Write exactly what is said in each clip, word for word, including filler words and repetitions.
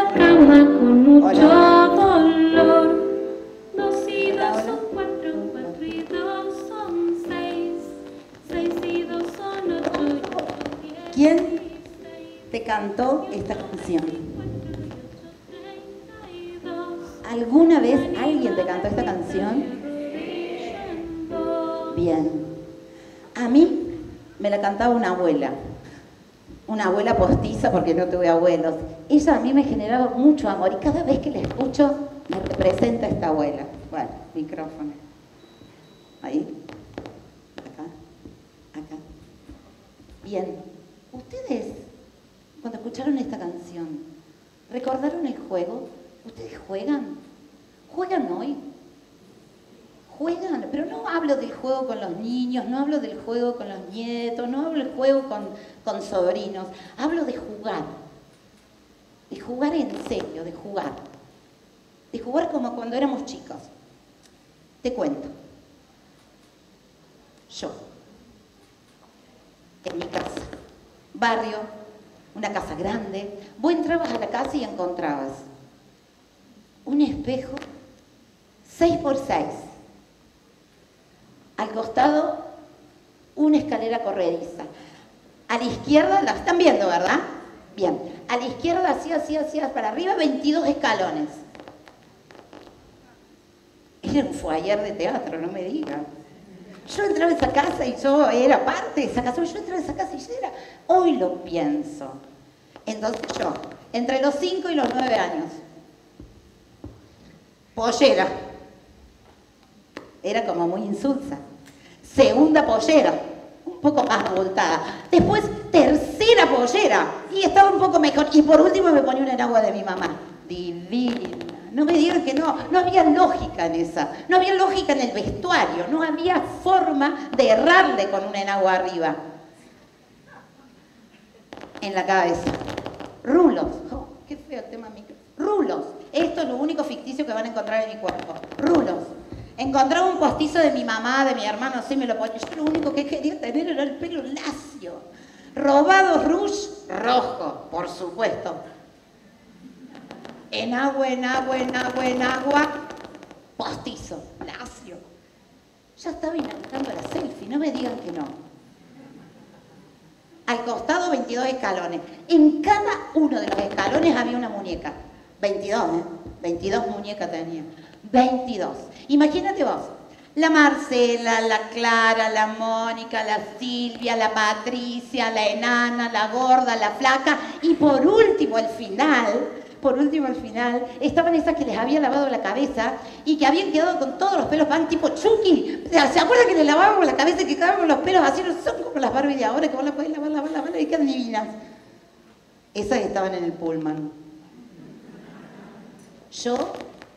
la cama con mucho dolor. Dos y dos son cuatro, cuatro y dos son seis, seis y dos son ocho y ocho diez. ¿Quién te cantó esta canción? ¿Alguna vez alguien te cantó esta canción? Bien. A mí me la cantaba una abuela. Una abuela postiza porque no tuve abuelos. Ella a mí me generaba mucho amor y cada vez que la escucho me representa esta abuela. Bueno, micrófono. Ahí. Acá. Acá. Bien. Ustedes, cuando escucharon esta canción, ¿recordaron el juego? ¿Ustedes juegan? ¿Juegan hoy? Juegan, pero no hablo del juego con los niños, no hablo del juego con los nietos, no hablo del juego con, con sobrinos, hablo de jugar. De jugar en serio, de jugar. De jugar como cuando éramos chicos. Te cuento. Yo, en mi casa, barrio, una casa grande, vos entrabas a la casa y encontrabas un espejo seis por seis. Al costado, una escalera corrediza. A la izquierda, la están viendo, ¿verdad? Bien. A la izquierda, así, así, así, para arriba, veintidós escalones. Era un foyer de teatro, no me digan. Yo entraba a esa casa y yo era parte de esa casa. Yo entraba a esa casa y yo era... Hoy lo pienso. Entonces yo, entre los cinco y los nueve años, pollera. Era como muy insulsa. Segunda pollera, un poco más abultada. Después, tercera pollera, y estaba un poco mejor. Y por último me ponía una enagua de mi mamá. Divina. No me digan que no, no había lógica en esa. No había lógica en el vestuario. No había forma de errarle con una enagua arriba. En la cabeza. Rulos. Oh, qué feo el tema micro. Rulos. Esto es lo único ficticio que van a encontrar en mi cuerpo. Rulos. Encontraba un postizo de mi mamá, de mi hermano, así me lo ponía. Yo lo único que quería tener era el pelo lacio. Robado rouge rojo, por supuesto. En agua, en agua, en agua, en agua. Postizo, lacio. Ya estaba inaugurando la selfie, no me digan que no. Al costado veintidós escalones. En cada uno de los escalones había una muñeca. veintidós, ¿eh? veintidós muñecas tenía. veintidós. Imagínate vos, la Marcela, la Clara, la Mónica, la Silvia, la Patricia, la enana, la gorda, la flaca y por último al final, por último al final, estaban esas que les había lavado la cabeza y que habían quedado con todos los pelos van tipo Chucky. O sea, ¿se acuerdan que les lavábamos la cabeza y que quedaban con los pelos así? No son como las Barbie de ahora que vos las podés lavar, lavar, lavar y quedan divinas. Esas estaban en el Pullman. Yo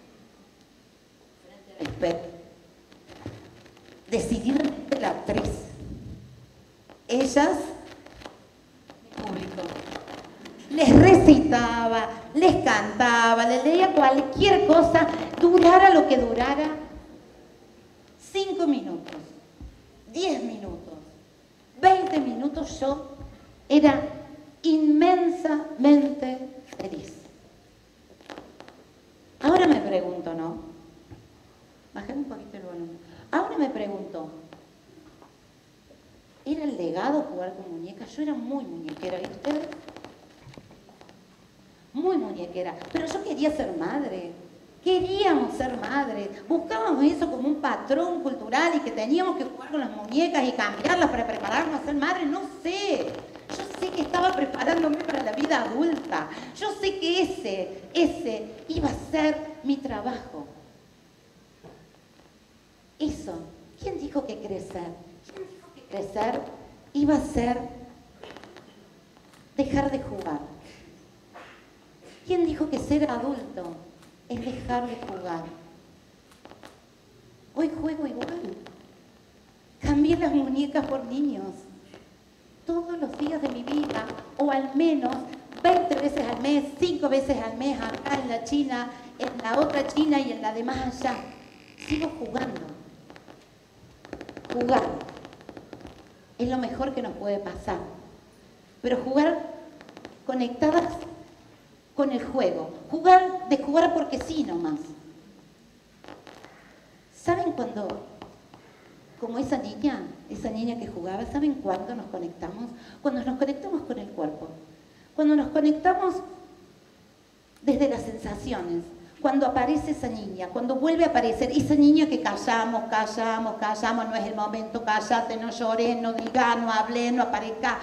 decididamente la actriz. Ellas, mi público, les recitaba, les cantaba, les leía cualquier cosa, durara lo que durara, cinco minutos, diez minutos, veinte minutos, yo era inmensamente feliz. Ahora me pregunto, ¿no? Bajé un poquito el volumen. Ahora me pregunto, ¿era el legado jugar con muñecas? Yo era muy muñequera, ¿y ustedes? Muy muñequera. Pero yo quería ser madre. Queríamos ser madres. Buscábamos eso como un patrón cultural y que teníamos que jugar con las muñecas y cambiarlas para prepararnos a ser madres. No sé. Yo sé que estaba preparándome para la vida adulta. Yo sé que ese, ese iba a ser mi trabajo. Eso. ¿Quién dijo que crecer? ¿Quién dijo que crecer iba a ser dejar de jugar? ¿Quién dijo que ser adulto es dejar de jugar? Hoy juego igual. Cambié las muñecas por niños. Todos los días de mi vida, o al menos veinte veces al mes, cinco veces al mes, acá en la China, en la otra China y en la de más allá. Sigo jugando. Jugar es lo mejor que nos puede pasar. Pero jugar conectadas con el juego. Jugar, de jugar porque sí nomás. ¿Saben cuándo, como esa niña, esa niña que jugaba, ¿saben cuándo nos conectamos? Cuando nos conectamos con el cuerpo. Cuando nos conectamos desde las sensaciones. Cuando aparece esa niña, cuando vuelve a aparecer esa niña que callamos, callamos, callamos, no es el momento, cállate, no llores, no digas, no hables, no aparezca.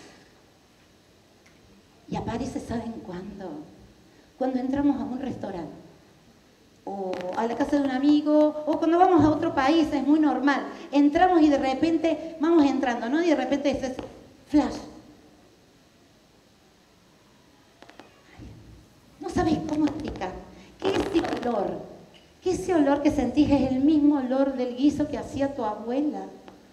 Y aparece, ¿saben cuándo? Cuando entramos a un restaurante, o a la casa de un amigo, o cuando vamos a otro país, es muy normal. Entramos y de repente, vamos entrando, ¿no? Y de repente es flash. No sabes cómo explicar. Que ese olor, que ese olor que sentís es el mismo olor del guiso que hacía tu abuela.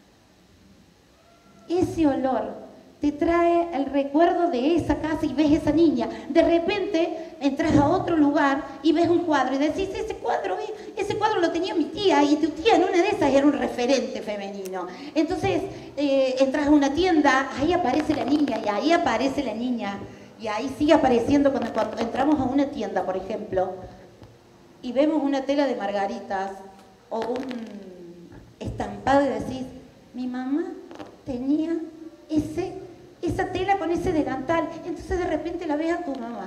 Ese olor te trae el recuerdo de esa casa y ves esa niña. De repente entras a otro lugar y ves un cuadro y decís, ese cuadro, ese cuadro lo tenía mi tía y tu tía en una de esas era un referente femenino. Entonces eh, entras a una tienda, ahí aparece la niña y ahí aparece la niña y ahí sigue apareciendo cuando, cuando entramos a una tienda, por ejemplo, y vemos una tela de margaritas o un estampado y decís, mi mamá tenía ese, esa tela con ese delantal. Entonces de repente la ves a tu mamá.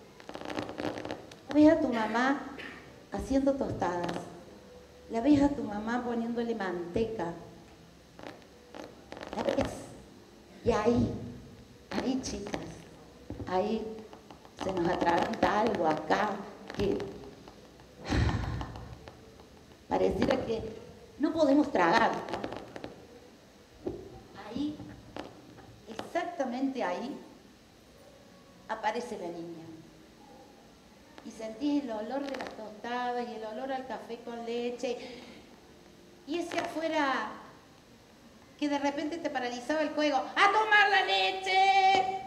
La ves a tu mamá haciendo tostadas. La ves a tu mamá poniéndole manteca. La ves. Y ahí, ahí chicas, ahí se nos atraganta algo acá que pareciera que no podemos tragar. Ahí, exactamente ahí, aparece la niña. Y sentís el olor de las tostadas y el olor al café con leche. Y ese afuera que de repente te paralizaba el juego. ¡A tomar la leche!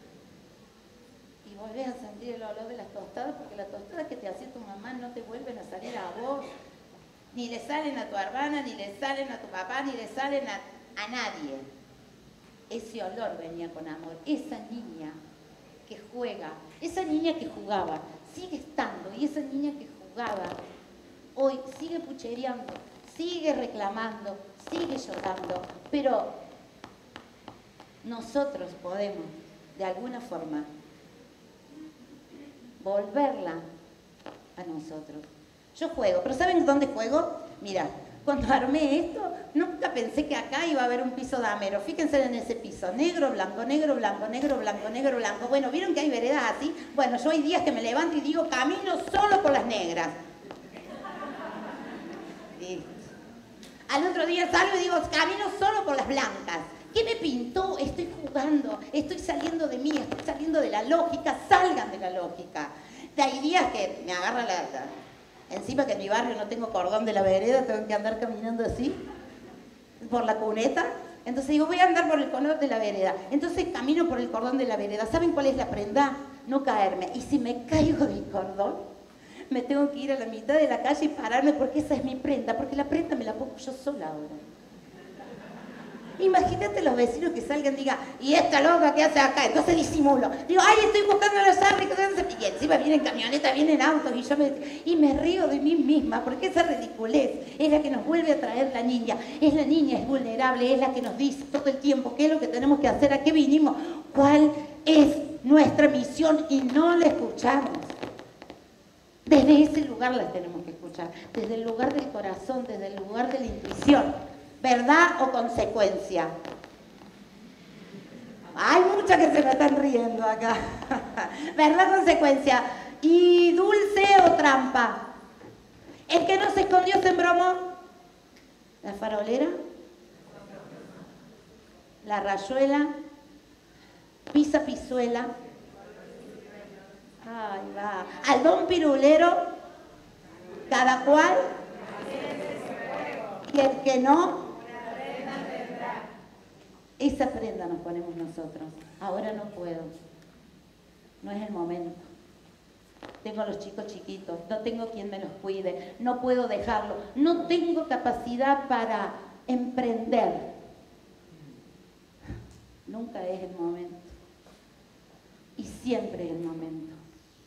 Y volvés a sentir el olor de las tostadas porque las tostadas que te hacía tu mamá no te vuelven a salir a vos. Ni le salen a tu hermana, ni le salen a tu papá, ni le salen a, a nadie. Ese olor venía con amor. Esa niña que juega, esa niña que jugaba, sigue estando. Y esa niña que jugaba, hoy sigue puchereando, sigue reclamando, sigue llorando. Pero nosotros podemos, de alguna forma, volverla a nosotros. Yo juego, pero ¿saben dónde juego? Mira, cuando armé esto, nunca pensé que acá iba a haber un piso damero. Fíjense en ese piso, negro, blanco, negro, blanco, negro, blanco, negro, blanco. Bueno, ¿vieron que hay veredas así? Bueno, yo hay días que me levanto y digo, camino solo por las negras. Listo. Al otro día salgo y digo, camino solo por las blancas. ¿Qué me pintó? Estoy jugando, estoy saliendo de mí, estoy saliendo de la lógica, salgan de la lógica. Hay días que me agarra la... Encima que en mi barrio no tengo cordón de la vereda, tengo que andar caminando así, por la cuneta. Entonces digo, voy a andar por el cordón de la vereda. Entonces camino por el cordón de la vereda. ¿Saben cuál es la prenda? No caerme. Y si me caigo del cordón, me tengo que ir a la mitad de la calle y pararme porque esa es mi prenda. Porque la prenda me la pongo yo sola ahora. Imagínate los vecinos que salgan y digan, ¿y esta loca qué hace acá? Entonces disimulo. Digo, ay, estoy buscando los árboles. Y encima vienen camionetas, vienen autos y yo me, y me río de mí misma porque esa ridiculez es la que nos vuelve a traer la niña. Es la niña, es vulnerable, es la que nos dice todo el tiempo qué es lo que tenemos que hacer, a qué vinimos, cuál es nuestra misión y no la escuchamos. Desde ese lugar la tenemos que escuchar, desde el lugar del corazón, desde el lugar de la intuición. ¿Verdad o consecuencia? Hay muchas que se me están riendo acá. ¿Verdad o consecuencia? ¿Y dulce o trampa? ¿El que no se escondió se embromó? ¿La farolera? ¿La rayuela? ¿Pisa pisuela? Ay, va. ¿Al don pirulero? ¿Cada cual? ¿Y el que no? Esa prenda nos ponemos nosotros. Ahora no puedo. No es el momento. Tengo a los chicos chiquitos. No tengo quien me los cuide. No puedo dejarlo. No tengo capacidad para emprender. Nunca es el momento. Y siempre es el momento.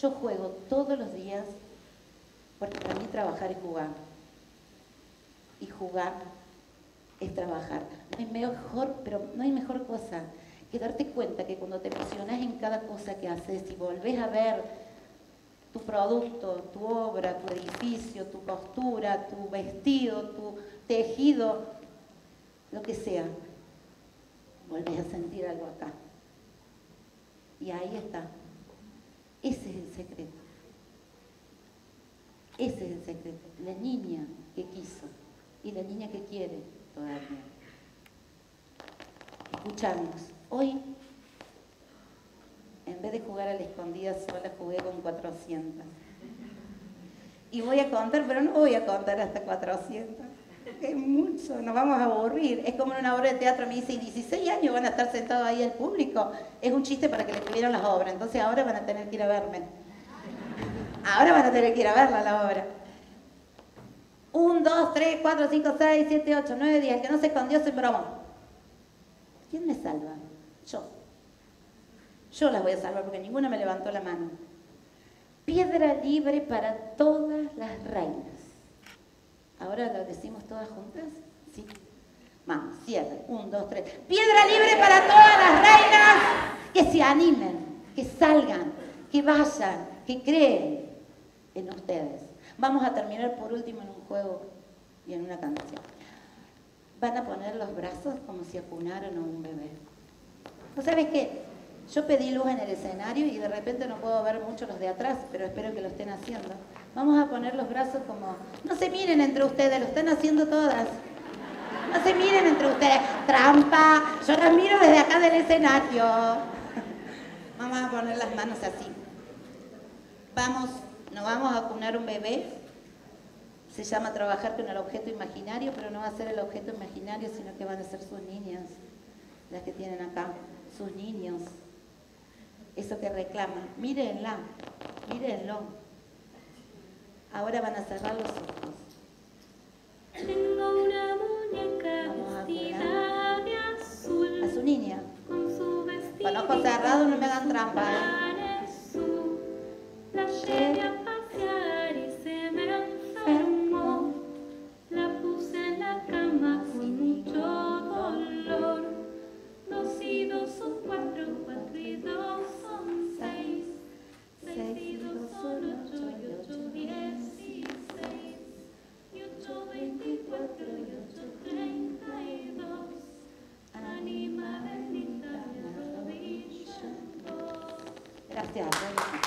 Yo juego todos los días porque para mí trabajar es jugar. Y jugar es trabajar. No hay mejor, pero no hay mejor cosa que darte cuenta que cuando te emocionás en cada cosa que haces y volvés a ver tu producto, tu obra, tu edificio, tu costura, tu vestido, tu tejido, lo que sea, volvés a sentir algo acá. Y ahí está. Ese es el secreto. Ese es el secreto. La niña que quiso y la niña que quiere todavía. Escuchamos. Hoy, en vez de jugar a la escondida sola, jugué con cuatrocientas. Y voy a contar, pero no voy a contar hasta cuatrocientas. Es mucho, nos vamos a aburrir. Es como en una obra de teatro, me dice, y dieciséis años van a estar sentados ahí el público. Es un chiste para que le escribieran las obras, entonces ahora van a tener que ir a verme. Ahora van a tener que ir a verla la obra. Un, dos, tres, cuatro, cinco, seis, siete, ocho, nueve, diez. El que no se escondió se broma. ¿Quién me salva? Yo. Yo las voy a salvar porque ninguna me levantó la mano. Piedra libre para todas las reinas. ¿Ahora lo decimos todas juntas? Sí. Vamos, cierre. Un, dos, tres. Piedra libre para todas las reinas. Que se animen, que salgan, que vayan, que creen en ustedes. Vamos a terminar por último en un juego y en una canción. Van a poner los brazos como si acunaran a un bebé. ¿No sabes qué? Yo pedí luz en el escenario y de repente no puedo ver mucho los de atrás, pero espero que lo estén haciendo. Vamos a poner los brazos como... No se miren entre ustedes, lo están haciendo todas. No se miren entre ustedes. ¡Trampa! Yo las miro desde acá del escenario. Vamos a poner las manos así. Vamos, no vamos a acunar un bebé. Se llama trabajar con el objeto imaginario, pero no va a ser el objeto imaginario, sino que van a ser sus niñas, las que tienen acá, sus niños. Eso que reclaman. Mírenla, mírenlo. Ahora van a cerrar los ojos. Tengo una muñeca vestida de azul. A su niña. Con su vestido. Con ojos cerrados no me hagan trampa, ¿eh? La llevé a pasear y se me enfermó. La puse en la cama con mucho dolor. Dos y dos son cuatro, cuatro y dos son seis. Seis y dos son ocho y ocho dieciséis. Y ocho veinticuatro y ocho treinta y dos. Anima bendita me arrodillo en dos. Gracias.